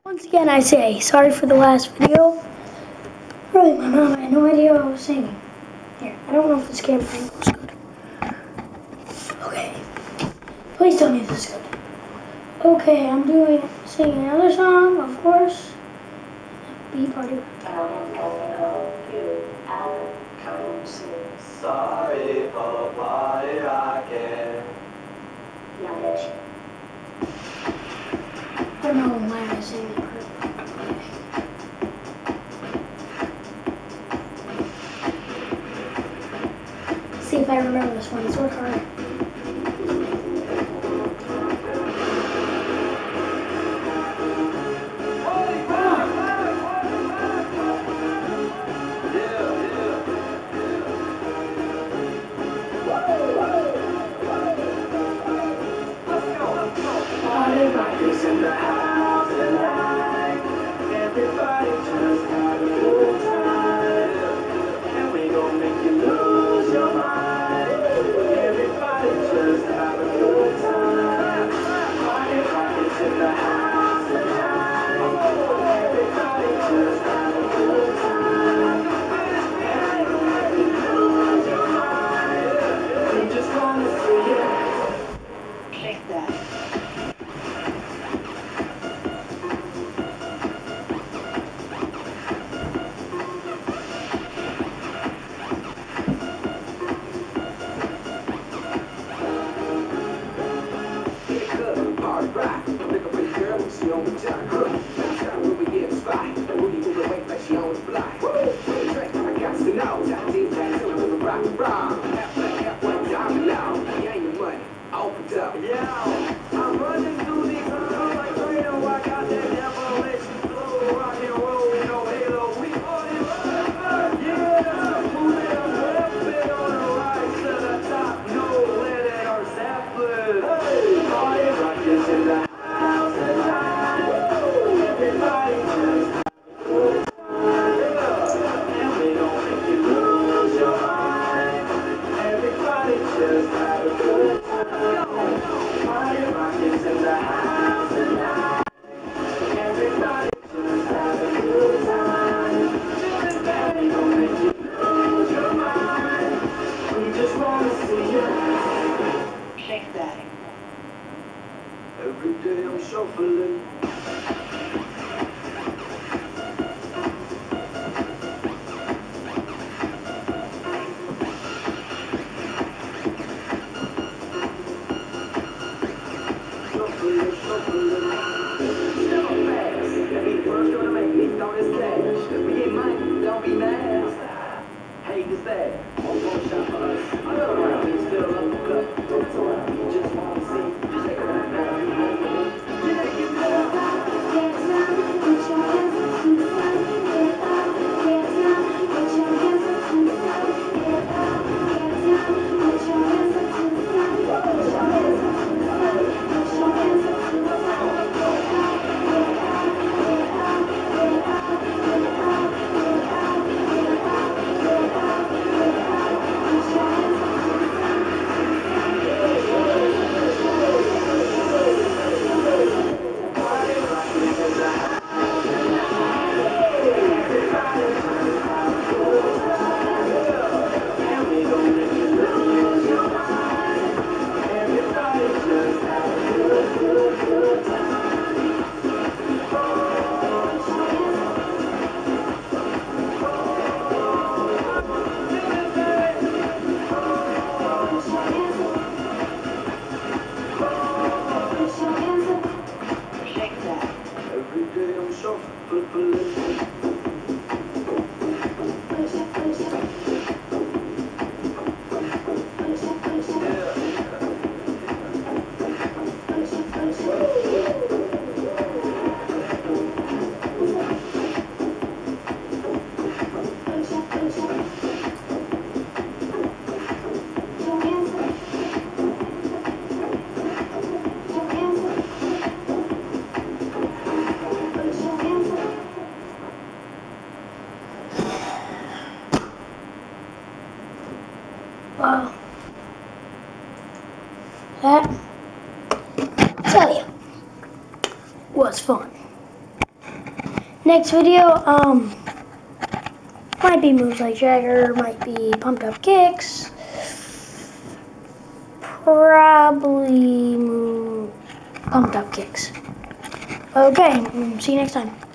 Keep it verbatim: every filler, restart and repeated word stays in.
Once again, I say sorry for the last video. Really, my mom had no idea what I was singing. Here, I don't know if this camera angle is good. Okay, please tell me if this is good. Okay, I'm doing singing another song, of course. B party. Sorry for party rocking. I don't know why I sing that. See if I remember this one. It's work hard. Everybody's in the house tonight. Everybody just have a good time. And we gon' make you lose your mind. Everybody just have a good time. Party rockers in the house tonight. Everybody just have a good time. And we gon' make you lose your mind. We just wanna see you shake that. She on the top, that's how we get spot. Booty move away like she on the block. Woo! Drink, I got to know. That deep, that silver, the rock, rock. Half black, half white, diamond now. You ain't your money, open up. Yeah, I'm running through these halls like Trino. I got that devilish flow, rock and roll, no halo. We party rock, yeah. Moving up, left it on the right to the top. No lead in our Zeppelin. Hey, party rockers in the house tonight. Just have a good time. Party rockers in the house tonight. Everybody just have a good time. Everybody gon' make you lose your mind. We just wanna see you shake that. Every day I'm shuffling. Don't be mad. Hate is bad. Won't go shop for us. I know around me still up the cut. That's alright. You just want to see. Just take a ride now. You home with me. Yeah, get down. Get down. Put your hands up to the sky. Get up. Get down. Put your hands up to the sky. Get up. Get down. Put your hands up to the sky. Put your hands up to the sky. Put your hands up to the sky. Get up. Get up. Get up. Get up. Get up. Wow. That, I tell you, was fun. Next video, um, might be moves like Jagger, might be pumped up kicks, probably move, pumped up kicks. Okay, see you next time.